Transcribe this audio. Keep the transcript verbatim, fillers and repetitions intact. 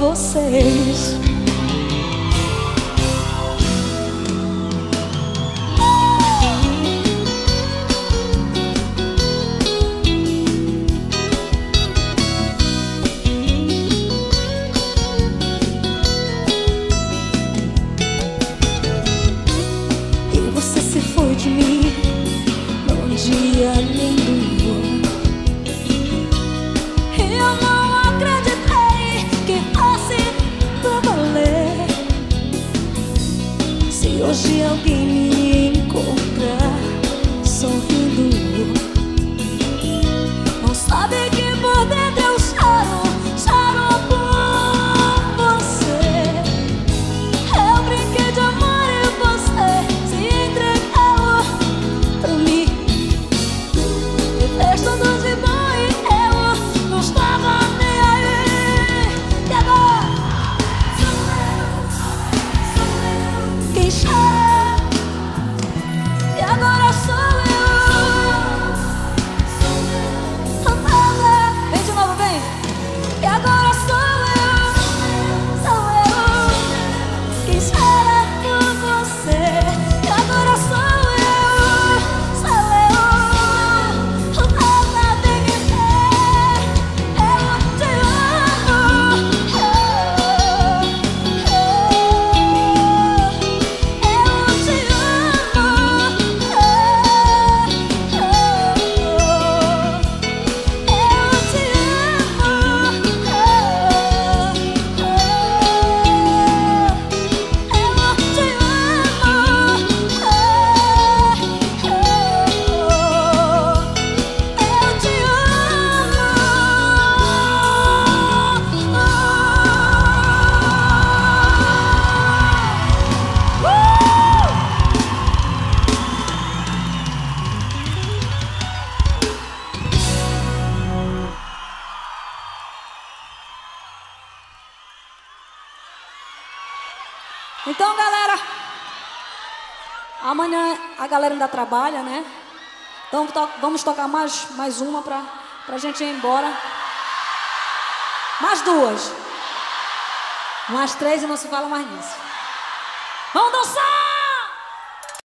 vocês. E você se foi de mim num dia lindo. Eu não acreditei que fosse pra valer. Se hoje alguém me encontrar sorrindo, não sabe que por dentro eu choro, choro por você. Eu brinquei de amor e você se entregou pra mim. Me fez tudo de bom e eu não estava nem aí. E agora sou eu, sou eu quem chora. E agora sou eu, sou eu, sou eu. Vem de novo, vem. E agora sou eu, sou eu quem chora por você. E agora sou eu, sou eu, o nada tem que ser. Eu te amo, eu, eu te amo, eu, eu te Então, galera, amanhã a galera ainda trabalha, né? Então to vamos tocar mais, mais uma pra, pra gente ir embora. Mais duas. Mais três e não se fala mais nisso. Vamos dançar!